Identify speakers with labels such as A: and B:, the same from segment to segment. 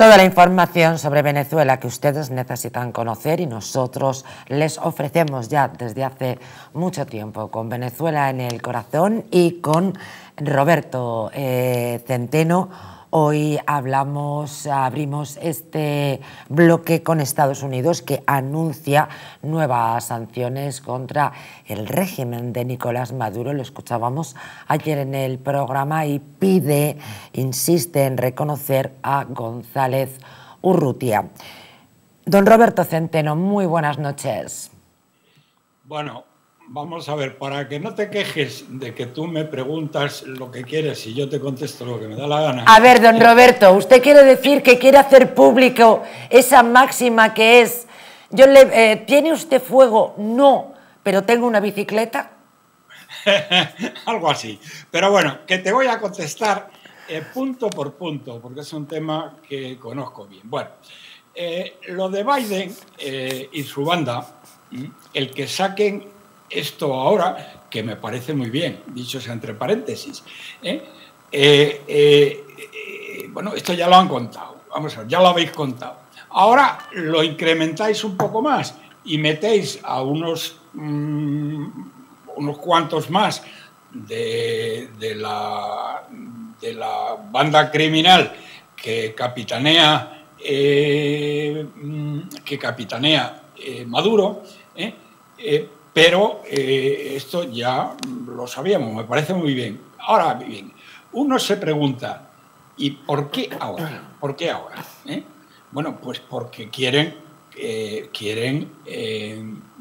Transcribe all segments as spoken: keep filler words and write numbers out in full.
A: Toda la información sobre Venezuela que ustedes necesitan conocer y nosotros les ofrecemos ya desde hace mucho tiempo, con Venezuela en el corazón y con Roberto eh, Centeno. Hoy hablamos, abrimos este bloque con Estados Unidos, que anuncia nuevas sanciones contra el régimen de Nicolás Maduro. Lo escuchábamos ayer en el programa y pide, insiste en reconocer a González Urrutia. Don Roberto Centeno, muy buenas noches.
B: Bueno, vamos a ver, para que no te quejes de que tú me preguntas lo que quieres y yo te contesto lo que me da la gana.
A: A ver, don Roberto, ¿usted quiere decir que quiere hacer público esa máxima que es, yo le, eh, ¿tiene usted fuego? No, pero tengo una bicicleta.
B: Algo así. Pero bueno, que te voy a contestar eh, punto por punto, porque es un tema que conozco bien. Bueno, eh, lo de Biden eh, y su banda, el que saquen esto ahora, que me parece muy bien, dicho sea entre paréntesis, ¿eh? Eh, eh, eh, bueno, esto ya lo han contado, vamos a ver, ya lo habéis contado. Ahora lo incrementáis un poco más y metéis a unos, mmm, unos cuantos más de, de, la, de la banda criminal que capitanea, eh, que capitanea eh, Maduro, ¿eh? Eh, pero eh, esto ya lo sabíamos, me parece muy bien. Ahora bien, uno se pregunta, ¿y por qué ahora? ¿Por qué ahora? ¿Eh? Bueno, pues porque quieren, eh, quieren eh,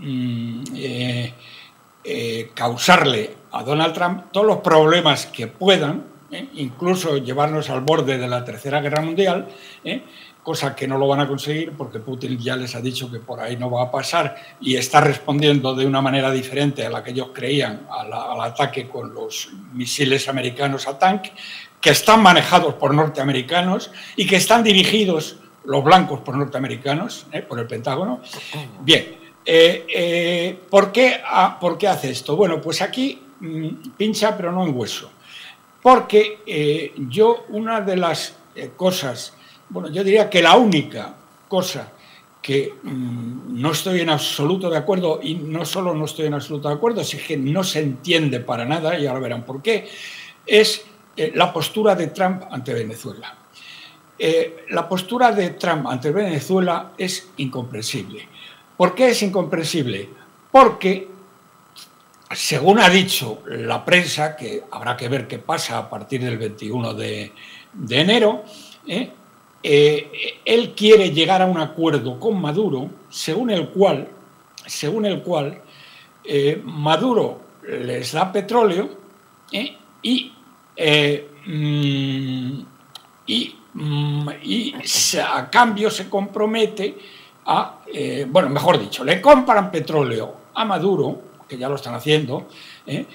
B: eh, eh, causarle a Donald Trump todos los problemas que puedan, ¿eh? Incluso llevarnos al borde de la Tercera Guerra Mundial, ¿eh? Cosa que no lo van a conseguir porque Putin ya les ha dicho que por ahí no va a pasar y está respondiendo de una manera diferente a la que ellos creían a la, al ataque con los misiles americanos a tanque, que están manejados por norteamericanos y que están dirigidos los blancos por norteamericanos, ¿eh? Por el Pentágono. Bien, eh, eh, ¿por qué, ah, ¿por qué hace esto? Bueno, pues aquí mmm, pincha pero no en hueso. Porque eh, yo una de las eh, cosas... Bueno, yo diría que la única cosa que mmm, no estoy en absoluto de acuerdo, y no solo no estoy en absoluto de acuerdo, sino que no se entiende para nada, y ahora verán por qué, es eh, la postura de Trump ante Venezuela. Eh, la postura de Trump ante Venezuela es incomprensible. ¿Por qué es incomprensible? Porque, según ha dicho la prensa, que habrá que ver qué pasa a partir del veintiuno de enero, ¿eh? Eh, él quiere llegar a un acuerdo con Maduro, según el cual, según el cual eh, Maduro les da petróleo eh, y, eh, mm, y, mm, y se, a cambio se compromete a, eh, bueno, mejor dicho, le compran petróleo a Maduro, que ya lo están haciendo, eh,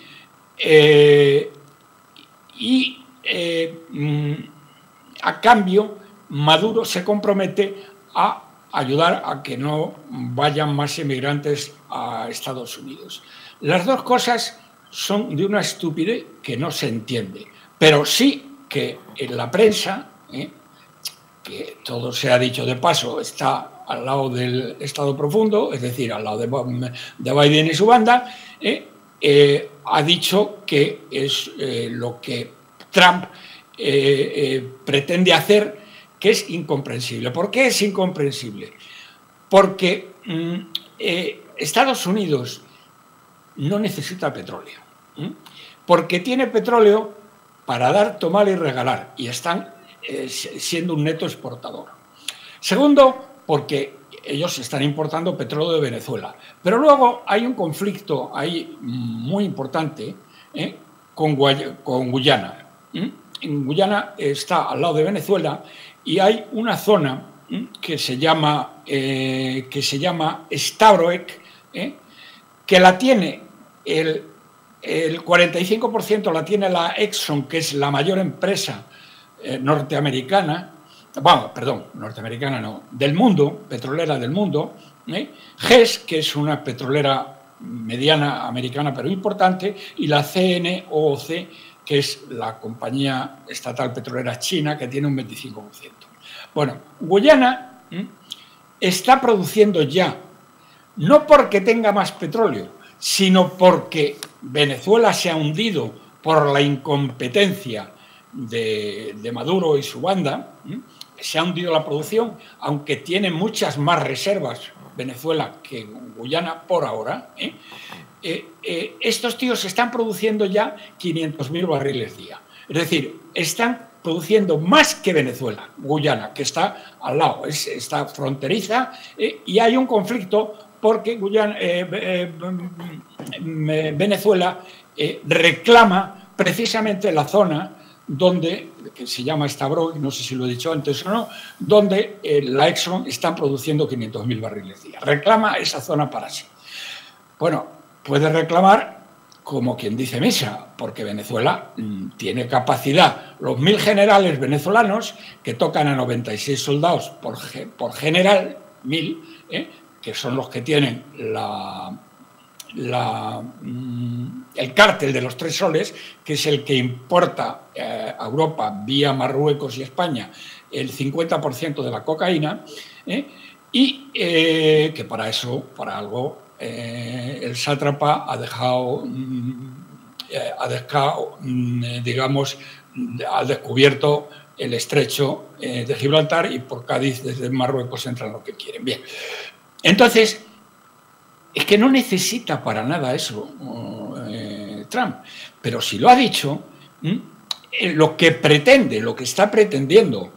B: eh, y eh, mm, a cambio Maduro se compromete a ayudar a que no vayan más inmigrantes a Estados Unidos. Las dos cosas son de una estupidez que no se entiende, pero sí que en la prensa, ¿eh? que todo se ha dicho de paso, está al lado del Estado profundo, es decir, al lado de, de Biden y su banda, ¿eh? Eh, ha dicho que es eh, lo que Trump eh, eh, pretende hacer, que es incomprensible. ¿Por qué es incomprensible? Porque mm, eh, Estados Unidos no necesita petróleo, ¿eh? Porque tiene petróleo para dar, tomar y regalar, y están eh, siendo un neto exportador. Segundo, porque ellos están importando petróleo de Venezuela. Pero luego hay un conflicto ahí muy importante ¿eh? con, Guay con Guyana. ¿eh? En Guyana está al lado de Venezuela y hay una zona ¿eh? que se llama, eh, que se llama Stabroek, ¿eh? que la tiene el, el cuarenta y cinco por ciento la tiene la Exxon, que es la mayor empresa eh, norteamericana, bueno, perdón, norteamericana no, del mundo, petrolera del mundo, ¿eh? G E S, que es una petrolera mediana americana pero importante, y la C N O O C, que es la compañía estatal petrolera china, que tiene un veinticinco por ciento. Bueno, Guyana ¿m? está produciendo ya, no porque tenga más petróleo, sino porque Venezuela se ha hundido por la incompetencia de, de Maduro y su banda, ¿m? se ha hundido la producción, aunque tiene muchas más reservas Venezuela que Guyana por ahora, ¿eh? Eh, eh, estos tíos están produciendo ya quinientos mil barriles día. Es decir, están produciendo más que Venezuela, Guyana, que está al lado, es, está fronteriza, eh, y hay un conflicto porque Guyana, eh, eh, Venezuela eh, reclama precisamente la zona donde, que se llama Stabroek, no sé si lo he dicho antes o no, donde eh, la Exxon está produciendo quinientos mil barriles día. Reclama esa zona para sí. Bueno, puede reclamar como quien dice misa, porque Venezuela mmm, tiene capacidad. Los mil generales venezolanos, que tocan a noventa y seis soldados por, por general, mil, ¿eh? que son los que tienen la... La, el cártel de los tres soles, que es el que importa eh, a Europa vía Marruecos y España el cincuenta por ciento de la cocaína, eh, y eh, que para eso, para algo, eh, el sátrapa ha dejado, eh, ha dejado eh, digamos, ha descubierto el estrecho eh, de Gibraltar, y por Cádiz desde Marruecos entran lo que quieren. Bien, entonces es que no necesita para nada eso eh, Trump, pero si lo ha dicho, eh, lo que pretende, lo que está pretendiendo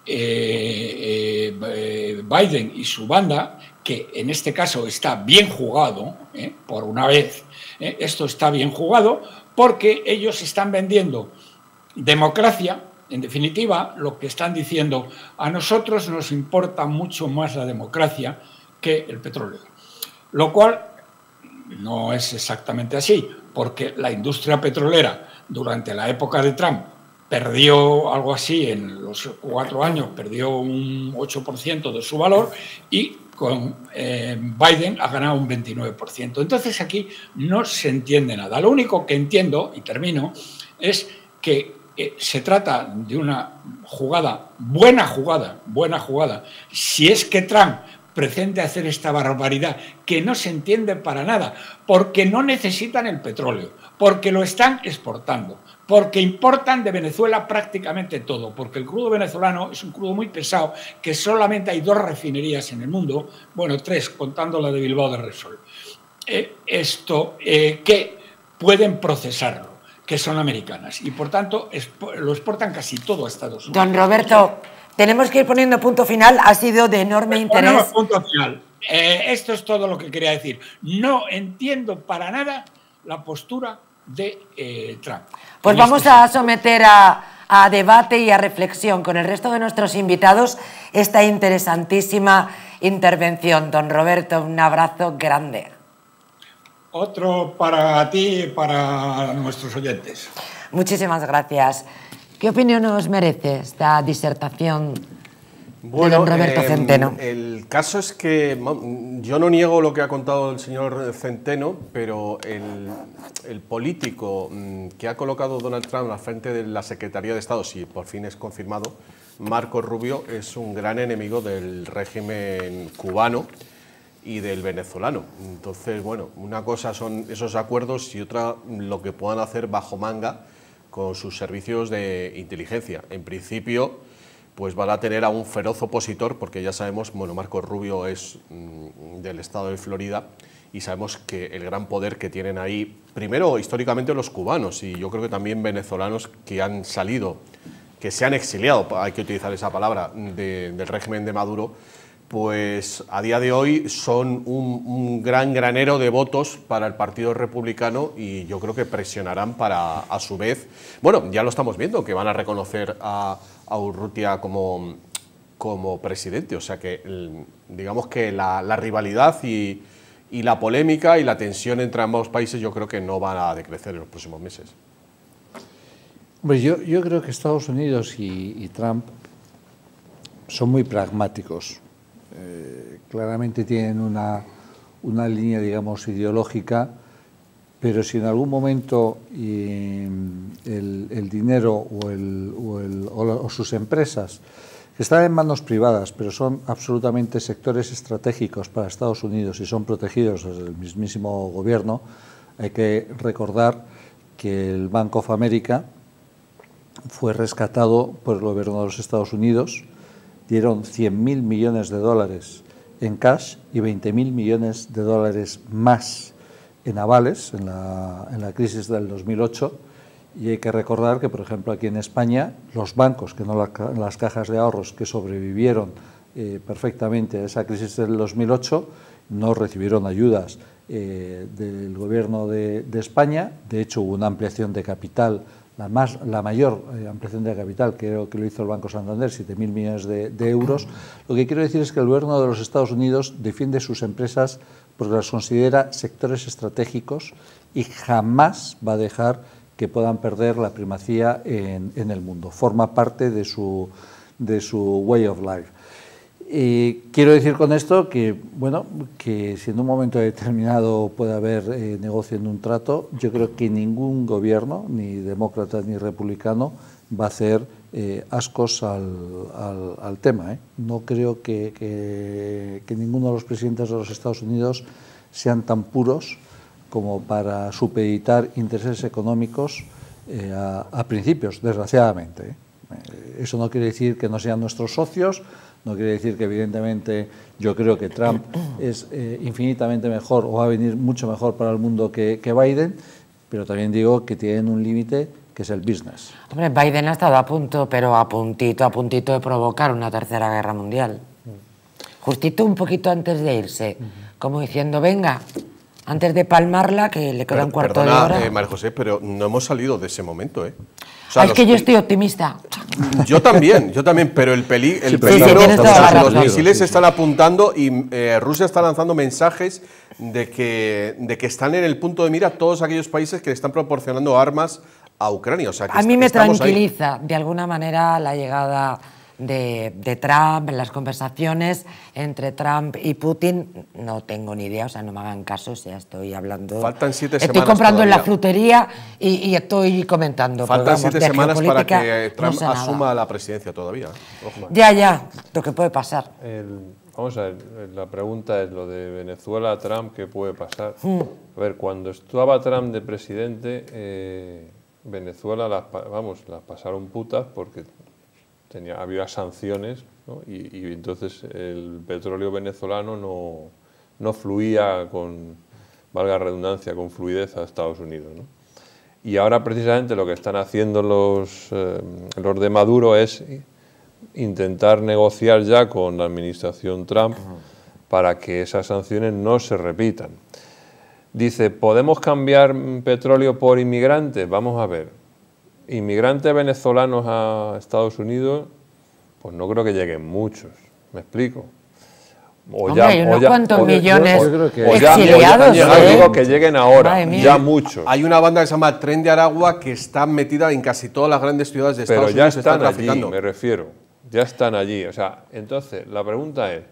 B: eh, eh, Biden y su banda, que en este caso está bien jugado, eh, por una vez, eh, esto está bien jugado, porque ellos están vendiendo democracia. En definitiva, lo que están diciendo, a nosotros nos importa mucho más la democracia que el petróleo. Lo cual no es exactamente así, porque la industria petrolera durante la época de Trump perdió algo así, en los cuatro años perdió un ocho por ciento de su valor, y con eh, Biden ha ganado un veintinueve por ciento. Entonces aquí no se entiende nada. Lo único que entiendo, y termino, es que eh, se trata de una jugada, buena jugada, buena jugada, si es que Trump pretende hacer esta barbaridad, que no se entiende para nada, porque no necesitan el petróleo, porque lo están exportando, porque importan de Venezuela prácticamente todo, porque el crudo venezolano es un crudo muy pesado, que solamente hay dos refinerías en el mundo, bueno, tres, contando la de Bilbao de Repsol, eh, esto, eh, que pueden procesarlo, que son americanas, y por tanto lo exportan casi todo a Estados Unidos.
A: Don Roberto, tenemos que ir poniendo punto final, ha sido de enorme interés.
B: Ponemos punto final. Eh, esto es todo lo que quería decir. No entiendo para nada la postura de eh, Trump.
A: Pues vamos este a someter a, a debate y a reflexión con el resto de nuestros invitados esta interesantísima intervención. Don Roberto, un abrazo grande.
B: Otro para ti y para nuestros oyentes.
A: Muchísimas gracias. ¿Qué opinión os merece esta disertación
C: bueno,
A: de don Roberto eh, Centeno?
C: El caso es que yo no niego lo que ha contado el señor Centeno, pero el, el político que ha colocado Donald Trump al frente de la Secretaría de Estado, si por fin es confirmado, Marco Rubio, es un gran enemigo del régimen cubano y del venezolano. Entonces, bueno, una cosa son esos acuerdos y otra lo que puedan hacer bajo manga con sus servicios de inteligencia. En principio, pues van a tener a un feroz opositor, porque ya sabemos, bueno, Marco Rubio es mmm, del estado de Florida, y sabemos que el gran poder que tienen ahí, primero históricamente los cubanos, y yo creo que también venezolanos que han salido, que se han exiliado, hay que utilizar esa palabra, de, del régimen de Maduro, pues a día de hoy son un, un gran granero de votos para el Partido Republicano, y yo creo que presionarán para, a su vez, bueno, ya lo estamos viendo, que van a reconocer a, a Urrutia como, como presidente, o sea que digamos que la, la rivalidad y, y la polémica y la tensión entre ambos países yo creo que no van a decrecer en los próximos meses.
D: Pues yo, yo creo que Estados Unidos y, y Trump son muy pragmáticos. Eh, claramente tienen una, una línea, digamos, ideológica, pero si en algún momento eh, el, el dinero o, el, o, el, o, o sus empresas que están en manos privadas, pero son absolutamente sectores estratégicos para Estados Unidos y son protegidos desde el mismísimo gobierno. Hay que recordar que el Bank of America fue rescatado por el gobierno de los Estados Unidos, dieron cien mil millones de dólares en cash y veinte mil millones de dólares más en avales en la, en la crisis del dos mil ocho. Y hay que recordar que, por ejemplo, aquí en España, los bancos, que no las, las cajas de ahorros, que sobrevivieron eh, perfectamente a esa crisis del dos mil ocho, no recibieron ayudas eh, del Gobierno de, de España. De hecho, hubo una ampliación de capital, la, más, la mayor eh, ampliación de capital, creo que lo hizo el Banco Santander, siete mil millones de, de euros. Lo que quiero decir es que el Gobierno de los Estados Unidos defiende sus empresas porque las considera sectores estratégicos y jamás va a dejar que puedan perder la primacía en, en el mundo. Forma parte de su, de su way of life. Y quiero decir con esto que, bueno, que si en un momento determinado puede haber eh, negocio en un trato, yo creo que ningún gobierno, ni demócrata ni republicano, va a hacer eh, ascos al, al, al tema. ¿eh? No creo que, que, que ninguno de los presidentes de los Estados Unidos sean tan puros como para supeditar intereses económicos eh, a, a principios, desgraciadamente. Eh, eso no quiere decir que no sean nuestros socios, no quiere decir que evidentemente yo creo que Trump es eh, infinitamente mejor o va a venir mucho mejor para el mundo que, que Biden, pero también digo que tienen un límite que es el business.
A: Hombre, Biden ha estado a punto, pero a puntito, a puntito de provocar una tercera guerra mundial. Justito un poquito antes de irse, como diciendo, venga, antes de palmarla, que le queda
C: pero,
A: un cuarto
C: perdona,
A: de hora.
C: Eh, María José, pero no hemos salido de ese momento, ¿eh? O
A: sea, ah, es que yo estoy optimista.
C: Yo también, yo también, pero el, peli, el
A: sí,
C: peligro,
A: sí, o sea,
C: los misiles se están apuntando y eh, Rusia está lanzando mensajes de que, de que están en el punto de mira todos aquellos países que le están proporcionando armas a Ucrania. O sea, que
A: a mí me tranquiliza,
C: ahí.
A: de alguna manera, la llegada de, de Trump, en las conversaciones entre Trump y Putin. No tengo ni idea, o sea, no me hagan caso, o sea, estoy hablando...
C: Faltan siete
A: estoy
C: semanas
A: Estoy comprando
C: todavía.
A: en la frutería y, y estoy comentando.
C: Faltan
A: vamos,
C: siete
A: de
C: semanas para que Trump
A: no sé
C: asuma
A: nada.
C: la presidencia todavía.
A: Ojo. Ya, ya, lo que puede pasar.
E: El, vamos a ver, la pregunta es lo de Venezuela, Trump, ¿qué puede pasar?
A: Mm.
E: A ver, cuando estaba Trump de presidente, eh, Venezuela, las, vamos, las pasaron putas porque tenía, había sanciones, ¿no? y, y entonces el petróleo venezolano no, no fluía con, valga la redundancia, con fluidez a Estados Unidos, ¿no? Y ahora precisamente lo que están haciendo los, eh, los de Maduro es intentar negociar ya con la administración Trump para que esas sanciones no se repitan. Dice, ¿podemos cambiar petróleo por inmigrantes? Vamos a ver. Inmigrantes venezolanos a Estados Unidos, pues no creo que lleguen muchos, ¿me explico?
A: O Hombre, ya, hay unos o ya, cuantos o millones
E: o,
A: yo que
E: o ya,
A: exiliados.
E: O ya,
A: ¿eh?
E: no digo que lleguen ahora, ya muchos.
C: Hay una banda que se llama Tren de Aragua que está metida en casi todas las grandes ciudades de Estados
E: Pero ya
C: Unidos.
E: están,
C: están
E: allí,
C: traficando.
E: me refiero, ya están allí. O sea, entonces, la pregunta es,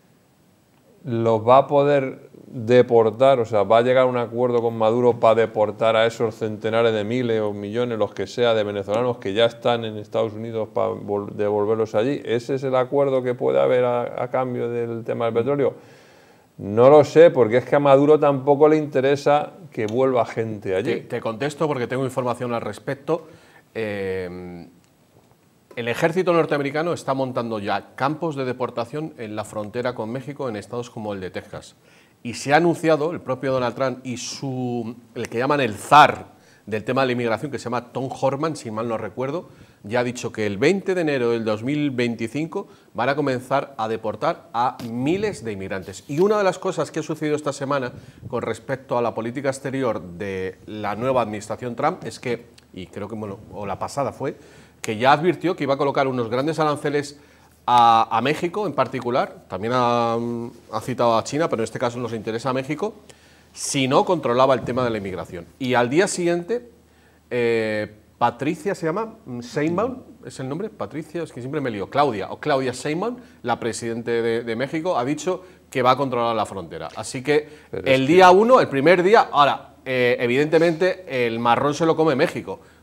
E: ¿los va a poder deportar? O sea, ¿va a llegar a un acuerdo con Maduro para deportar a esos centenares de miles o millones, los que sea, de venezolanos que ya están en Estados Unidos para devolverlos allí? ¿Ese es el acuerdo que puede haber a, a cambio del tema del petróleo? No lo sé, porque es que a Maduro tampoco le interesa que vuelva gente allí.
C: Te, te contesto porque tengo información al respecto. Eh, el ejército norteamericano está montando ya campos de deportación en la frontera con México en estados como el de Texas. Y se ha anunciado, el propio Donald Trump y su, el que llaman el zar del tema de la inmigración, que se llama Tom Horman, si mal no recuerdo, ya ha dicho que el veinte de enero del dos mil veinticinco van a comenzar a deportar a miles de inmigrantes. Y una de las cosas que ha sucedido esta semana con respecto a la política exterior de la nueva administración Trump es que, y creo que, bueno, o la pasada fue, que ya advirtió que iba a colocar unos grandes aranceles A, a México en particular, también ha, ha citado a China, pero en este caso nos interesa a México, si no controlaba el tema de la inmigración. Y al día siguiente, eh, Patricia se llama, Sheinbaum, ¿es el nombre? Patricia, es que siempre me lío, Claudia, o Claudia Sheinbaum, la presidenta de, de México, ha dicho que va a controlar la frontera. Así que pero el día que... uno, el primer día, ahora, eh, evidentemente el marrón se lo come México,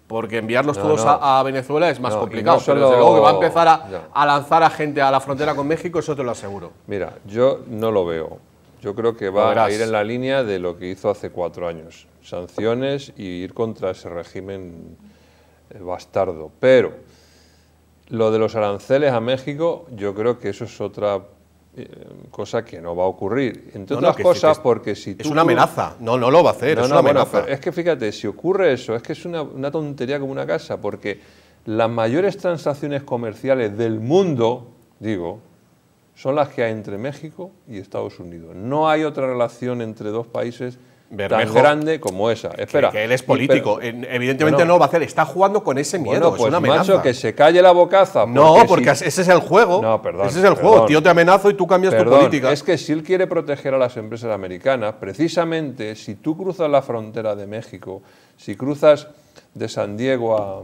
C: porque enviarlos
E: no,
C: todos
E: no.
C: A, a Venezuela es más
E: no,
C: complicado.
E: no solo...
C: Pero desde luego que va a empezar a,
E: ya.
C: a lanzar a gente a la frontera con México, eso te lo aseguro.
E: Mira, yo no lo veo. Yo creo que va a ir en la línea de lo que hizo hace cuatro años. Sanciones y ir contra ese régimen bastardo. Pero lo de los aranceles a México, yo creo que eso es otra eh, cosa que no va a ocurrir. Entre
C: no,
E: otras
C: no,
E: cosas,
C: que,
E: porque si tú...
C: Es una amenaza. No, no lo va a hacer,
E: no,
C: es
E: no,
C: una
E: bueno,
C: amenaza.
E: pero es que fíjate, si ocurre eso, es que es una, una tontería como una casa, porque las mayores transacciones comerciales del mundo, digo, son las que hay entre México y Estados Unidos. No hay otra relación entre dos países
C: Bermejo,
E: tan grande como esa. Espera.
C: Que, que él es político.
E: Y, pero,
C: Evidentemente
E: bueno,
C: no lo va a hacer. Está jugando con ese miedo.
E: Bueno, pues,
C: es una amenaza.
E: macho, que se calle la bocaza. Porque
C: no, porque
E: si,
C: ese es el juego.
E: No, perdón.
C: Ese es el
E: perdón,
C: juego. Tío, te amenazo y tú cambias
E: perdón,
C: tu política.
E: Es que si él quiere proteger a las empresas americanas, precisamente si tú cruzas la frontera de México, si cruzas de San Diego a,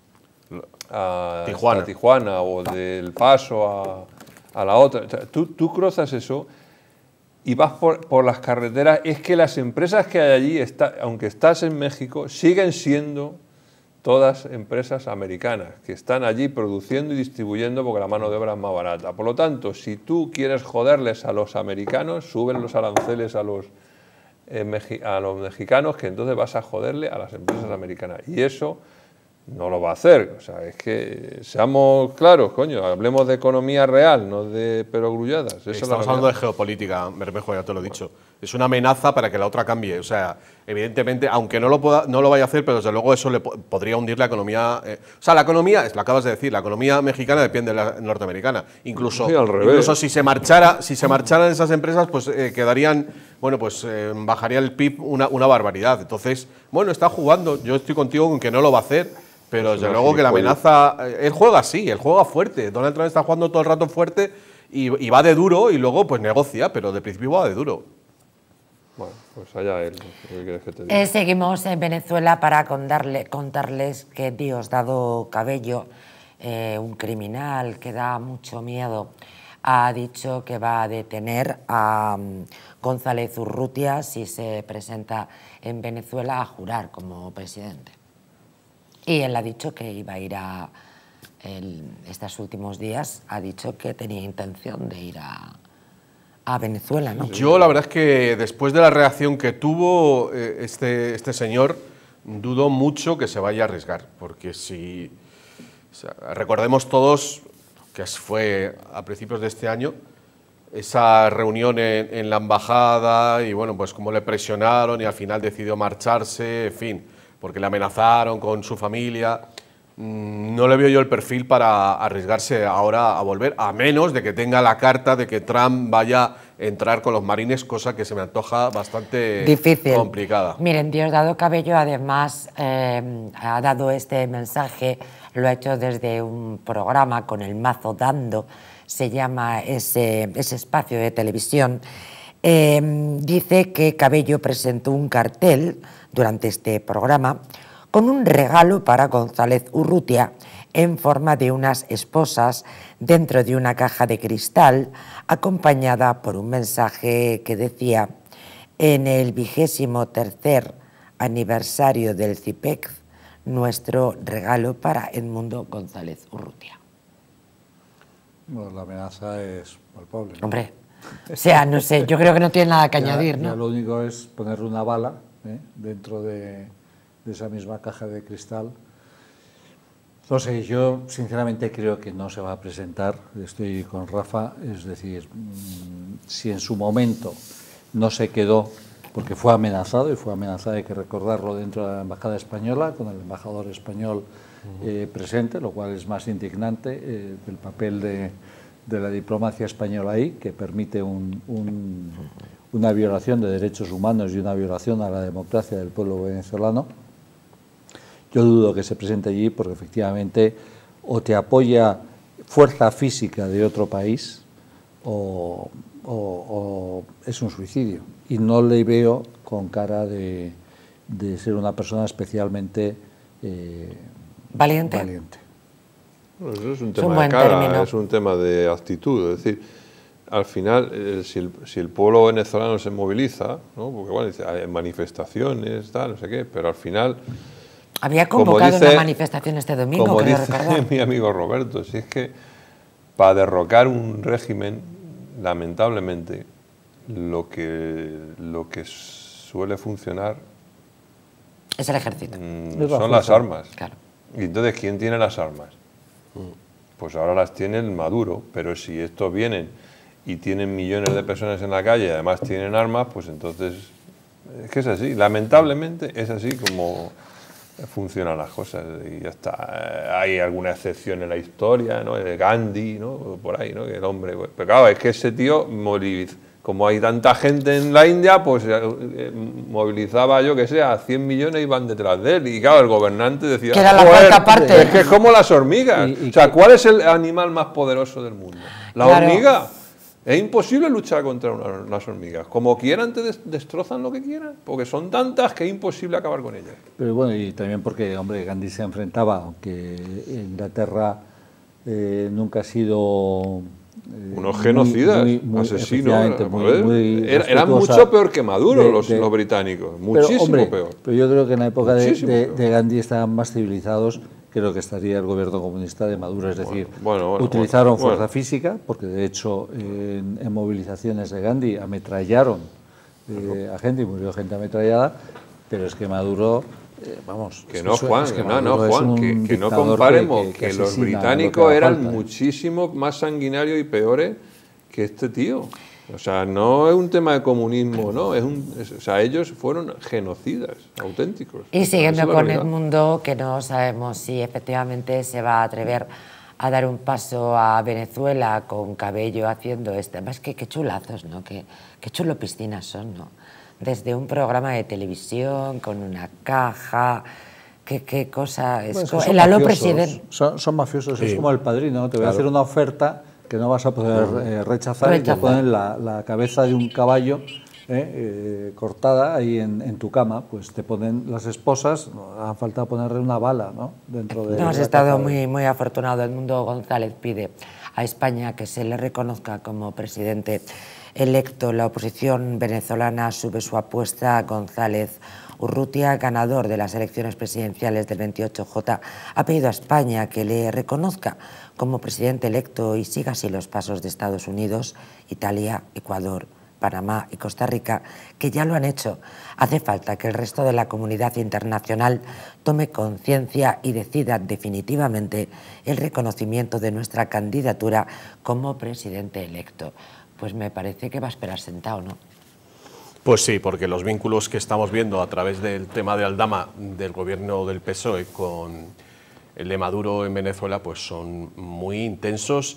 E: a
C: Tijuana.
E: a Tijuana o del Paso a, a la otra, tú, tú cruzas eso y vas por, por las carreteras, es que las empresas que hay allí, está, aunque estás en México, siguen siendo todas empresas americanas, que están allí produciendo y distribuyendo porque la mano de obra es más barata. Por lo tanto, si tú quieres joderles a los americanos, suben los aranceles a los, eh, meji, a los mexicanos, que entonces vas a joderle a las empresas americanas. Y eso no lo va a hacer. O sea, es que seamos claros, coño, hablemos de economía real, no de perogrulladas. Eso
C: Estamos
E: es
C: hablando de geopolítica, Bermejo, ya te lo he dicho. Es una amenaza para que la otra cambie. O sea, evidentemente, aunque no lo, pueda, no lo vaya a hacer, pero desde luego eso le po podría hundir la economía. Eh, o sea, la economía, lo acabas de decir, la economía mexicana depende de la norteamericana. Incluso,
E: sí, al revés.
C: incluso si se marchara, si se marcharan esas empresas, pues eh, quedarían, bueno, pues eh, bajaría el P I B una, una barbaridad. Entonces, bueno, está jugando. Yo estoy contigo con que no lo va a hacer. Pero desde luego que la amenaza... Él juega así, él juega fuerte. Donald Trump está jugando todo el rato fuerte y, y va de duro y luego pues negocia, pero de principio va de duro.
E: Bueno, pues allá él. ¿Qué quieres que te diga?
A: Eh, seguimos en Venezuela para contarle, contarles que Diosdado Cabello, eh, un criminal que da mucho miedo, ha dicho que va a detener a um, González Urrutia si se presenta en Venezuela a jurar como presidente. Y él ha dicho que iba a ir a, el, estos últimos días, ha dicho que tenía intención de ir a, a Venezuela, ¿no?
C: Yo la verdad es que después de la reacción que tuvo eh, este, este señor, dudo mucho que se vaya a arriesgar, porque si, o sea, recordemos todos que fue a principios de este año, esa reunión en, en la embajada y bueno, pues cómo le presionaron y al final decidió marcharse, en fin, porque le amenazaron con su familia. No le veo yo el perfil para arriesgarse ahora a volver, a menos de que tenga la carta de que Trump vaya a entrar con los marines, cosa que se me antoja bastante
A: difícil,
C: complicada.
A: Miren, Diosdado Cabello además eh, ha dado este mensaje, lo ha hecho desde un programa con el Mazo Dando, se llama ese, ese espacio de televisión. Eh, dice que Cabello presentó un cartel durante este programa con un regalo para González Urrutia en forma de unas esposas dentro de una caja de cristal, acompañada por un mensaje que decía: en el vigésimo tercer aniversario del CIPEC, nuestro regalo para Edmundo González Urrutia.
D: Bueno, la amenaza es palpable, ¿no?
A: Hombre, o sea, no sé, yo creo que no tiene nada que
D: ya,
A: añadir, ¿no?
D: Ya lo único es ponerle una bala ¿eh? dentro de, de esa misma caja de cristal. No sé, yo sinceramente creo que no se va a presentar, estoy con Rafa, es decir, si en su momento no se quedó, porque fue amenazado, y fue amenazado, hay que recordarlo, dentro de la Embajada Española, con el embajador español eh, presente, lo cual es más indignante, eh, el papel de, de la diplomacia española ahí, que permite un, un, una violación de derechos humanos y una violación a la democracia del pueblo venezolano. Yo dudo que se presente allí porque efectivamente o te apoya fuerza física de otro país o, o, o es un suicidio. Y no le veo con cara de, de ser una persona especialmente eh,
A: valiente.
D: valiente.
E: Bueno, eso es un
A: Es
E: tema
A: un
E: de
A: buen
E: cara,
A: término.
E: es un tema de actitud. Es decir, al final, eh, si, el, si el pueblo venezolano se moviliza, ¿no? Porque bueno, dice, hay manifestaciones, tal, no sé qué, pero al final
A: Había convocado dice, una manifestación este domingo,
E: como
A: creo
E: dice
A: recordar.
E: mi amigo Roberto, si es que para derrocar un régimen, lamentablemente, lo que, lo que suele funcionar
A: es el ejército.
E: Mmm, son las armas.
A: Claro.
E: Y entonces, ¿quién tiene las armas? Pues ahora las tiene el Maduro, pero si estos vienen y tienen millones de personas en la calle y además tienen armas, pues entonces es que es así, lamentablemente es así como funcionan las cosas y ya está. Hay alguna excepción en la historia, ¿no? De Gandhi, ¿no? Por ahí, ¿no? Que el hombre, pero claro, es que ese tío moviliza, como hay tanta gente en la India, pues movilizaba, yo que sé, a cien millones y van detrás de él. Y claro, el gobernante decía,
A: que era la cuarta parte.
E: Es que es como las hormigas. Y, y o sea, ¿cuál es el animal más poderoso del mundo? La claro. hormiga. Es imposible luchar contra una, unas hormigas. Como quieran, te des, destrozan lo que quieran, porque son tantas que es imposible acabar con ellas.
D: Pero bueno, y también porque, hombre, Gandhi se enfrentaba, aunque Inglaterra eh, nunca ha sido...
E: Eh, unos genocidas, muy, muy, asesinos. Muy, muy Era, eran mucho peor que Maduro de, los, de, los británicos, muchísimo
D: pero, hombre,
E: peor.
D: Pero yo creo que en la época de, de, de Gandhi estaban más civilizados que lo que estaría el gobierno comunista de Maduro. Es decir, bueno, bueno, bueno, utilizaron fuerza bueno. física, porque de hecho en, en movilizaciones de Gandhi ametrallaron eh, a gente y murió gente ametrallada, pero es que Maduro... Eh, vamos,
E: que no, Juan, es que no, no, Juan, que, que no comparemos, que, que, que los británicos que eran falta, ¿eh? muchísimo más sanguinarios y peores que este tío. O sea, no es un tema de comunismo, no, es un, es, o sea, ellos fueron genocidas auténticos.
A: Y siguiendo con el mundo, que no sabemos si efectivamente se va a atrever a dar un paso a Venezuela con Cabello haciendo este, más que qué chulazos, ¿no? Qué, qué chulo piscinas son, ¿no? Desde un programa de televisión, con una caja, qué, qué cosa es.
D: Bueno,
A: el aló presidente.
D: Son, son mafiosos, sí. Es como el Padrino, ¿no? Te voy claro. a hacer una oferta que no vas a poder eh, rechazar, rechazar, y te ponen la, la cabeza de un caballo eh, eh, cortada ahí en, en tu cama, pues te ponen las esposas, no hace falta ponerle una bala, ¿no? Dentro de
A: no, has estado muy, muy afortunado. Edmundo González pide a España que se le reconozca como presidente electo. La oposición venezolana sube su apuesta. González Urrutia, ganador de las elecciones presidenciales del veintiocho J, ha pedido a España que le reconozca como presidente electo y siga así los pasos de Estados Unidos, Italia, Ecuador, Panamá y Costa Rica, que ya lo han hecho. Hace falta que el resto de la comunidad internacional tome conciencia y decida definitivamente el reconocimiento de nuestra candidatura como presidente electo. Pues me parece que va a esperar sentado, ¿no?
C: Pues sí, porque los vínculos que estamos viendo a través del tema de Aldama del gobierno del P S O E con el de Maduro en Venezuela pues son muy intensos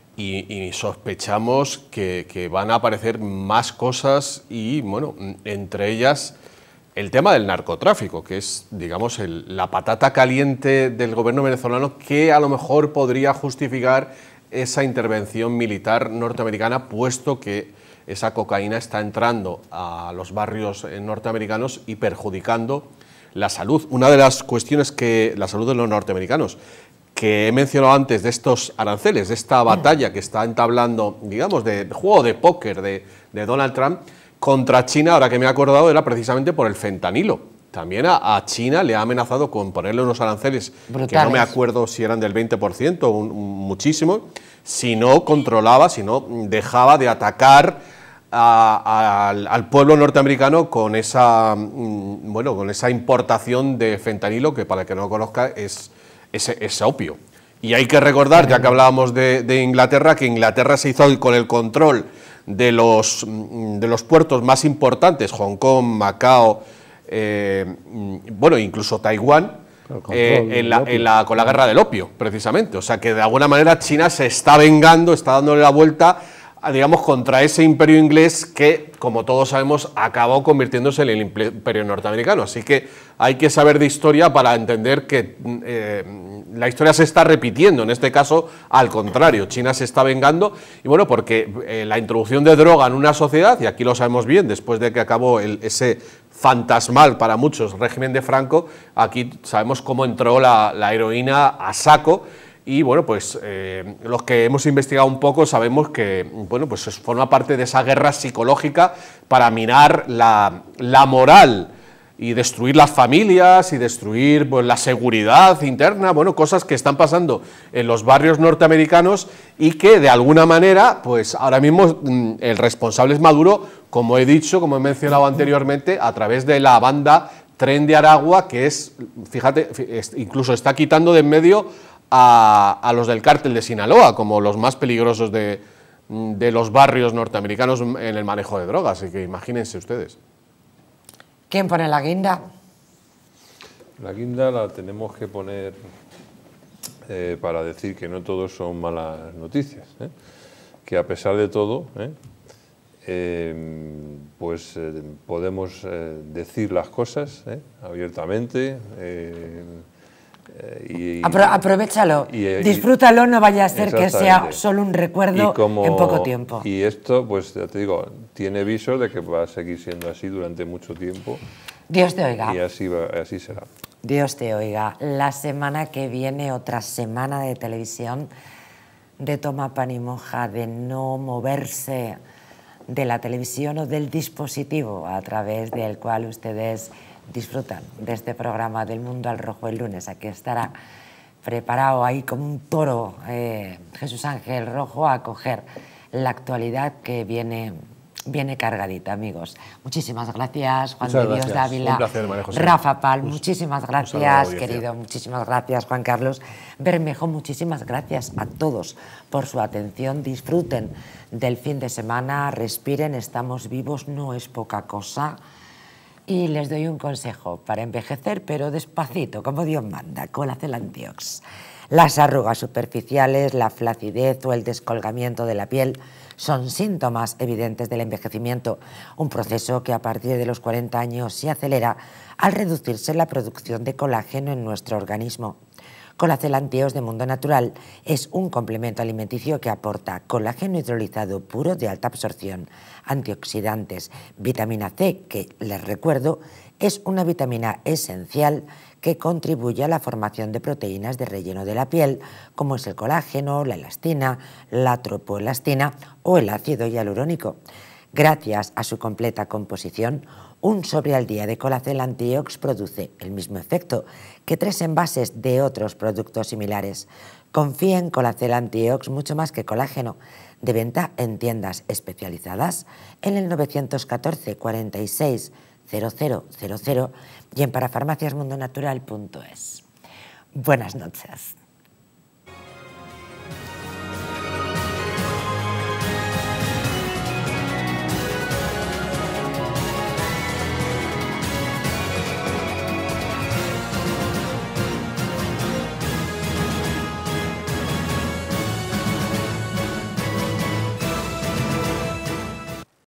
C: y, y sospechamos que, que van a aparecer más cosas y, bueno, entre ellas el tema del narcotráfico, que es, digamos, el, la patata caliente del gobierno venezolano que a lo mejor podría justificar esa intervención militar norteamericana, puesto que esa cocaína está entrando a los barrios norteamericanos y perjudicando la salud. Una de las cuestiones que la salud de los norteamericanos que he mencionado antes, de estos aranceles, de esta batalla que está entablando, digamos, de, de juego de póker de, de Donald Trump contra China, ahora que me he acordado, era precisamente por el fentanilo. También a, a China le ha amenazado con ponerle unos aranceles brutales, que no me acuerdo si eran del veinte por ciento, un, un, muchísimo, si no controlaba, si no dejaba de atacar a, a, al, al pueblo norteamericano con esa, bueno, con esa importación de fentanilo, que para el que no lo conozca es, es, es opio. Y hay que recordar, ya que hablábamos de, de Inglaterra, que Inglaterra se hizo con el control de los, de los puertos más importantes, Hong Kong, Macao, Eh, bueno, incluso Taiwán, eh, en la, en la, con la guerra del opio, precisamente. O sea que de alguna manera China se está vengando, está dándole la vuelta, a, digamos, contra ese imperio inglés que, como todos sabemos, acabó convirtiéndose en el imperio norteamericano. Así que hay que saber de historia para entender que eh, la historia se está repitiendo. En este caso, al contrario, China se está vengando. Y bueno, porque eh, la introducción de droga en una sociedad, y aquí lo sabemos bien, después de que acabó el, ese fantasmal para muchos régimen de Franco, aquí sabemos cómo entró la, la heroína a saco. Y bueno, pues eh, los que hemos investigado un poco sabemos que, bueno, pues forma parte de esa guerra psicológica para minar la, la moral y destruir las familias y destruir pues, la seguridad interna, bueno, cosas que están pasando en los barrios norteamericanos y que de alguna manera, pues ahora mismo el responsable es Maduro, como he dicho, como he mencionado anteriormente, a través de la banda Tren de Aragua, que es, fíjate, incluso está quitando de en medio a, a los del cártel de Sinaloa, como los más peligrosos de, de los barrios norteamericanos en el manejo de drogas, así que imagínense ustedes.
A: ¿Quién pone la guinda?
E: La guinda la tenemos que poner eh, para decir que no todos son malas noticias, ¿eh? Que a pesar de todo, ¿eh? Eh, pues eh, podemos eh, decir las cosas ¿eh? abiertamente. Eh, eh, y,
A: Apro aprovechalo,
E: y, y,
A: disfrútalo, no vaya a ser que sea solo un recuerdo
E: como,
A: en poco tiempo.
E: Y esto, pues ya te digo, tiene viso de que va a seguir siendo así durante mucho tiempo.
A: Dios te oiga.
E: Y así, va, así será.
A: Dios te oiga. La semana que viene, otra semana de televisión, de toma pan y moja, de no moverse de la televisión o del dispositivo a través del cual ustedes disfrutan de este programa del Mundo al Rojo el lunes. Aquí estará preparado ahí como un toro eh, Jesús Ángel Rojo a coger la actualidad que viene, viene cargadita, amigos. Muchísimas gracias, Juan
C: Muchas
A: de Dios
C: gracias.
A: Dávila,
C: Un placer, María José.
A: Rafa Pal,
C: Un,
A: muchísimas
C: un
A: gracias,
C: saludo,
A: querido, muchísimas gracias, Juan Carlos Bermejo, muchísimas gracias a todos por su atención. Disfruten del fin de semana, respiren, estamos vivos, no es poca cosa. Y les doy un consejo para envejecer, pero despacito, como Dios manda, Colacel Antiox. Las arrugas superficiales, la flacidez o el descolgamiento de la piel son síntomas evidentes del envejecimiento, un proceso que a partir de los cuarenta años se acelera al reducirse la producción de colágeno en nuestro organismo. Colacel Antiox de Mundo Natural es un complemento alimenticio que aporta colágeno hidrolizado puro de alta absorción, antioxidantes, vitamina C, que les recuerdo es una vitamina esencial que contribuye a la formación de proteínas de relleno de la piel, como es el colágeno, la elastina, la tropoelastina o el ácido hialurónico. Gracias a su completa composición, un sobre al día de Colacel Antiox produce el mismo efecto que tres envases de otros productos similares. Confía en Colacel Antiox mucho más que colágeno. De venta en tiendas especializadas en el nueve uno cuatro, cuarenta y seis, cero cero cero cero y en parafarmaciasmundonatural punto es. Buenas noches.